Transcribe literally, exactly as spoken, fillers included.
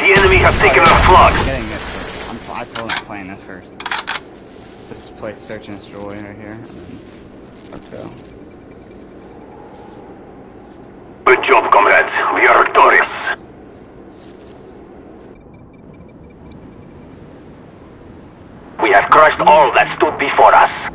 The enemy have taken our flag. I'm getting this first. I'm, I told him I'm playing this first. Let's play search and destroy right here. And then let's go. Good job, comrades. We are victorious. We have crushed all that stood before us.